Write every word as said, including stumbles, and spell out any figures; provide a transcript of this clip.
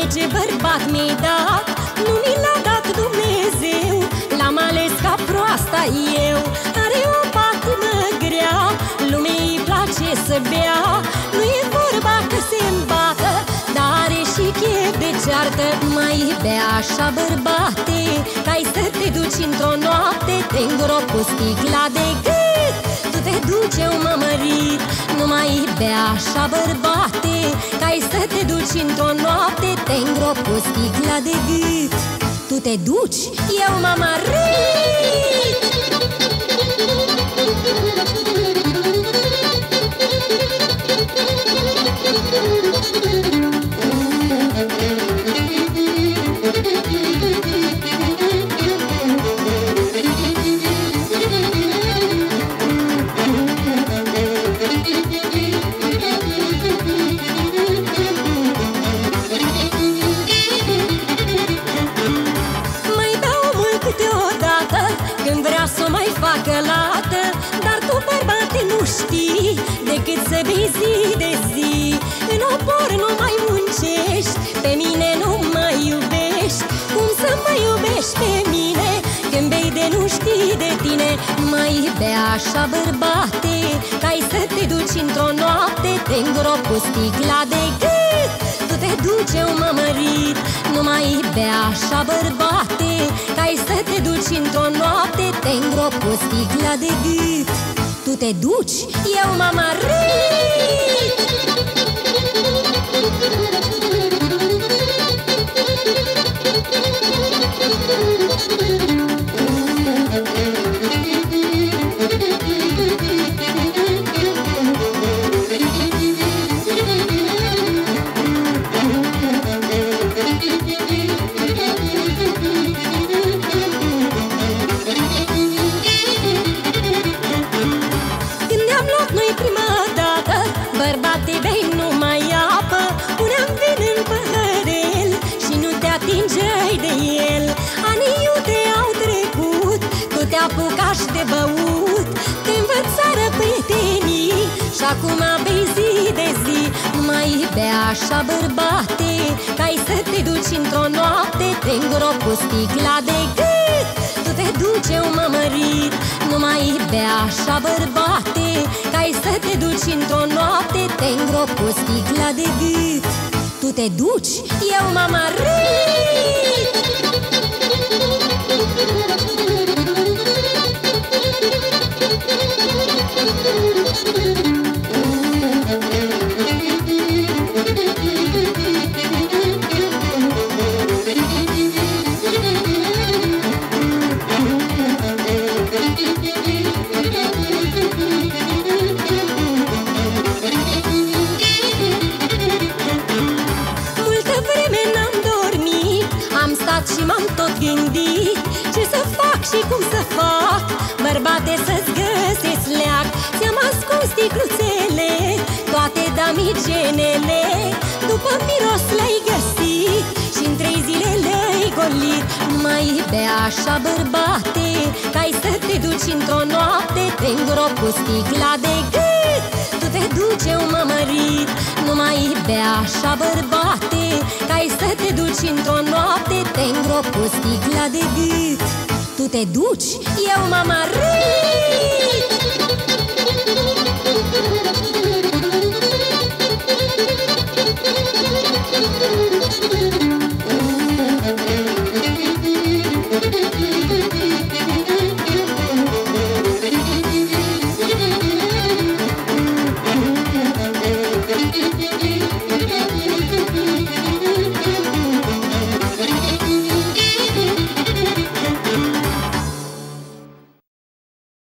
ce bărbat mi-ai dat, nu mi l-a dat Dumnezeu, l-am ales ca proasta eu. Are o patimă grea, lumii-i place să bea, nu e vorba că se îmbată, dar are și chef de ceartă. Mai bea așa, bărbate, ca-i să te duci într-o noapte, te îngrop cu sticla de gât, tu te duci, eu m-am mărit. Nu mai bea așa, bărbate, ca-i să te duci într-o noapte, te îngrop cu sticla de gât, tu te duci, eu m-am mărit. Facă lată, dar tu, bărbate, nu știi decât să bei zi de zi. În opor nu mai muncești, pe mine nu mă iubești. Cum să mă iubești pe mine când bei de nu știi de tine? Mai bea așa, bărbate, ca-i să te duci într-o noapte, te îngrop cu sticla de gât, tu te duci, eu m-am mărit. Nu mai bea așa, bărbate, ca-i să te duci într-o noapte, te îngrop cu sticla de gât, tu te duci, eu m-am mărit. Bărbate, bei numai apă, puneam vin în păhărel și nu te atingeai de el. Anii iute au trecut, tu te apucași de băut, te învățară prietenii și acum bei zi de zi. Mai bea așa, bărbate, ca-i să te duci într-o noapte, te îngrop cu sticla de gât, tu te duci, eu m-am mărit. Nu mai bea așa, bărbate, ca-i să te duci într-o noapte, te îngrop cu sticla de gât, tu te duci, eu m-am mărit. Și m-am tot gândit ce să fac și cum să fac, bărbate, să-ți găsesc leac. Ți-am ascuns sticluțele, toate damigenele, după miros le-ai găsit și în trei zile le-ai golit. Mai bea așa, bărbate, ca-i să te duci într-o noapte, te îngrop cu sticla de gât, tu te duci, eu m-am mărit. Nu mai bea așa, bărbate, ca-i să te duci într-o noapte, te îngrop cu sticla de gât, tu te duci, eu m-am mărit.